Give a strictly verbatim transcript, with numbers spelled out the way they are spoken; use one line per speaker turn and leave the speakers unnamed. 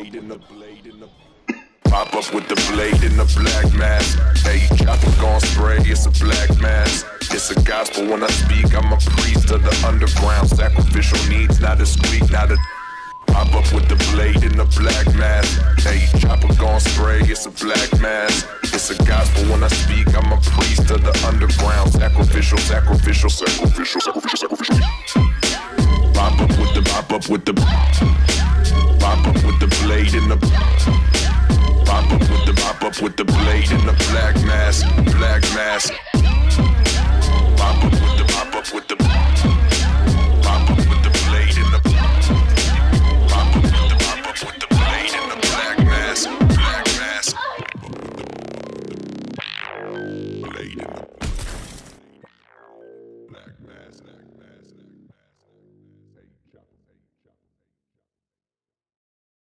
blade in the blade in the pop up with the blade in the black mask. Hey, chopper gon' spray, it's a black mask. It's a gospel when I speak, I'm a priest of the underground. Sacrificial needs, not a squeak, not a pop up with the blade in the black mask. Hey, chopper gon' spray, it's a black mask. It's a gospel when I speak, I'm a priest of the underground. Sacrificial, sacrificial, sacrificial, sacrificial, sacrificial. Pop up with the, pop up with the, pop up with the blade in the, pop up with the, pop up with the blade in the black